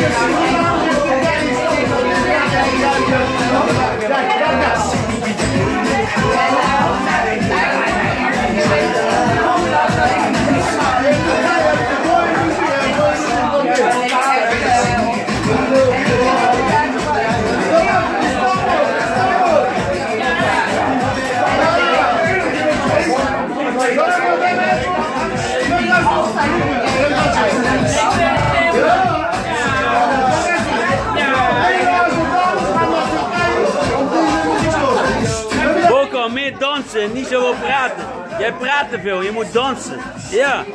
Boko, meer dansen, niet zoveel praten. Jij praat te veel, je moet dansen. Ja.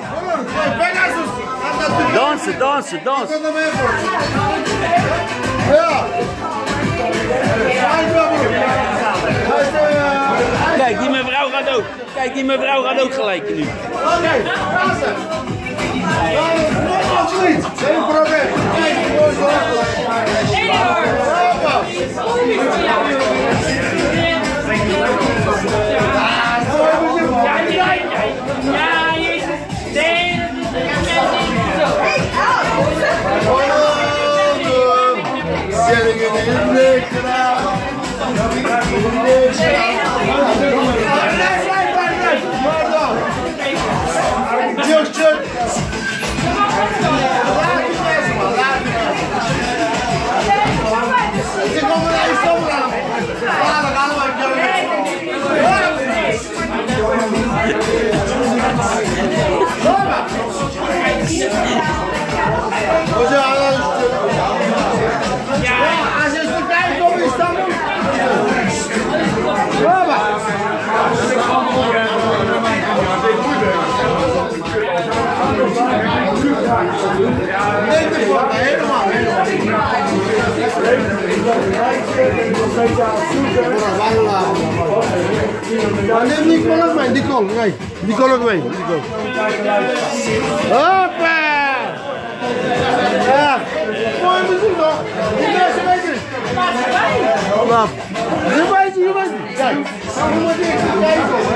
Dansen, dansen, dansen. Kijk, die mevrouw gaat ook. Kijk, die mevrouw gaat ook gelijk nu. Oké, dansen. Geen probleem. Neem die kolk mee, die kolk, nee. Die kolk mee. Hoppa! Ja, mooie muziek nog. Die mensen weten het. Erbij, je weet het. Kijk, dan moet ik even kijken.